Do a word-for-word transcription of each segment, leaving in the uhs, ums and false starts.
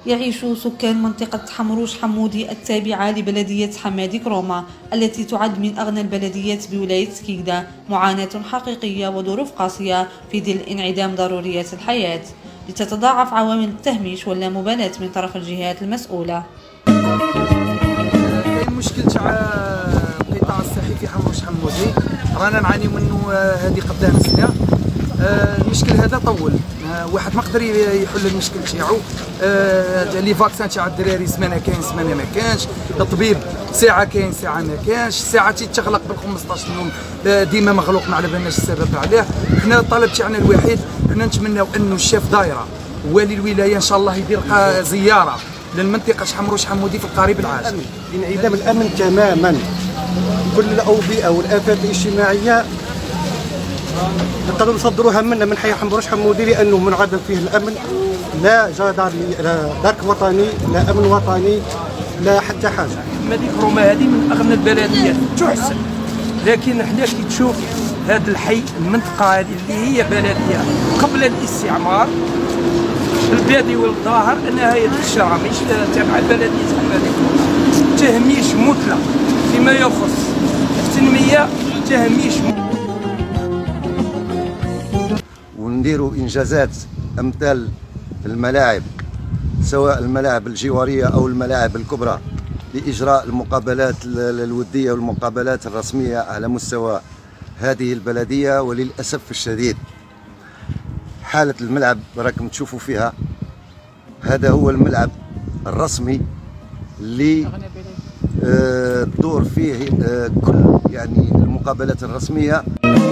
يعيش سكان منطقة حمروش حمودي التابعة لبلدية حمادي كروما التي تعد من أغنى البلديات بولاية سكيكدا معاناة حقيقية وظروف قاسية في ظل انعدام ضروريات الحياة، لتتضاعف عوامل التهميش واللامبالاة من طرف الجهات المسؤولة. المشكل تاع القطاع الصحي في حمروش حمودي رانا نعانيو منه هذه قدام سنة. المشكل هذا طول، واحد ما قدر يحل المشكل تاعو. لي فاكسان تاع الدراري سمانه كاين سمانه ما كانش، الطبيب ساعه كاين ساعه ما كانش، الساعه تيتغلق بال خمسطاش يوم ديما مغلوق، ما على بالناش السبب عليه. حنا الطلب تاعنا الوحيد، حنا نتمناو انه الشيف دايره والي الولايه ان شاء الله يدير زياره للمنطقه حمروش حمودي في القريب العاجل. انعدام الامن تماما، كل الاوبئه والافات الاجتماعيه نقدروا نصدروها منا من حي حمروش حمودي، لانه منعدم فيه الامن، لا جدار لا درك وطني لا امن وطني لا حتى حاجه. حمادي كروما هذه من اغنى البلديات تحسن، لكن حنا كي تشوف هذا الحي المنطقه هذه اللي هي بلديه قبل الاستعمار، البادي والظاهر انها هي الشارع مش تابعه لبلديه حمادي كروما. تهميش مطلق فيما يخص التنميه، تهميش ونديروا انجازات امثال الملاعب، سواء الملاعب الجواريه او الملاعب الكبرى، لاجراء المقابلات الوديه والمقابلات الرسميه على مستوى هذه البلديه. وللاسف الشديد حاله الملعب راكم تشوفوا فيها، هذا هو الملعب الرسمي اللي تدور فيه كل يعني المقابلات الرسميه.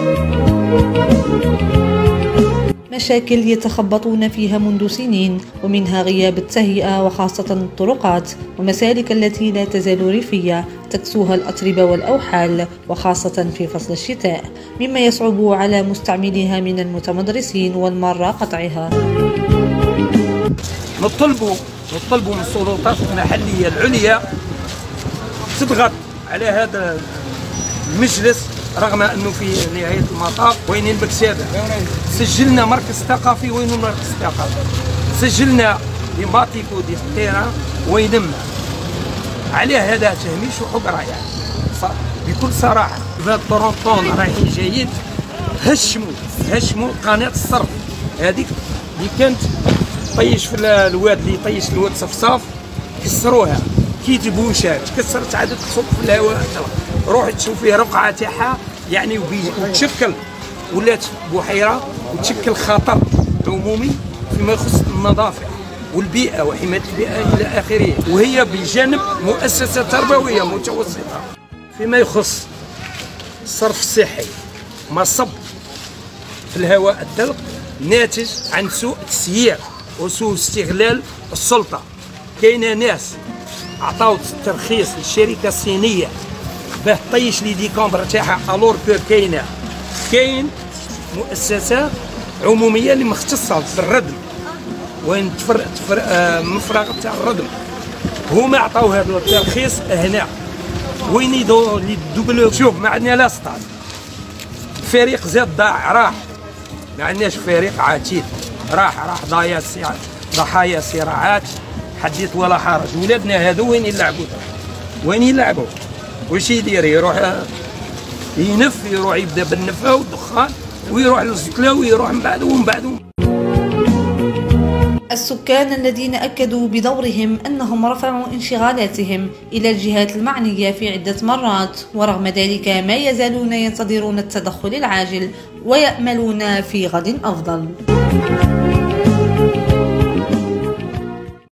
مشاكل يتخبطون فيها منذ سنين، ومنها غياب التهيئة وخاصة الطرقات ومسالك التي لا تزال ريفية تكسوها الأتربة والأوحال، وخاصة في فصل الشتاء، مما يصعب على مستعمليها من المتمدرسين والمرة قطعها. نطلبوا نطلبوا من السلطات المحلية العليا تضغط على هذا المجلس، رغم انه في نهايه المطاف وين بكسابه. سجلنا مركز ثقافي، وين المركز الثقافي؟ سجلنا دي باتيكو دي التيران وينما عليه هذا تهميش وحقره. يعني بكل صراحه هذا الطرونطون رايحين جايين، هشموا هشموا قناه الصرف هذيك اللي كانت طيش في الواد، اللي طيش الواد صفصاف، كسروها كي تبوشات، كسرت عدد تصب في الهواء. روح تشوف فيه رقعه تاعها يعني، وتشكل ولات بحيره وتشكل خطر عمومي فيما يخص النظافه والبيئه وحمايه البيئه الى اخره، وهي بجانب مؤسسه تربويه متوسطه. فيما يخص الصرف الصحي، مصب في الهواء الدلق ناتج عن سوء تسيير وسوء استغلال السلطه. كاينه ناس عطاو الترخيص للشركه الصينيه باه طيش لي ديكومبر تاعها، الور كو كاينه كاين مؤسسه عموميه اللي مختصه بالردم وين تفر تفر آه مفرغ تاع الردم، هما عطاو هذا الترخيص هنا وين يدو لي دوبل. شوف ما عندنا لا ستاد، الفريق زاد ضاع راح، ما عندناش فريق عتيد، راح راح ضايع ضحايا صراعات حديث ولا حرج. ولادنا هذو وين يلعبوا؟ وين يلعبوا؟ وش يدير؟ يروح ينف، يروح يبدا بالنفه والدخان، ويروح للزكله، ويروح من بعد ومن بعد. السكان الذين أكدوا بدورهم أنهم رفعوا انشغالاتهم إلى الجهات المعنية في عدة مرات، ورغم ذلك ما يزالون ينتظرون التدخل العاجل ويأملون في غد أفضل.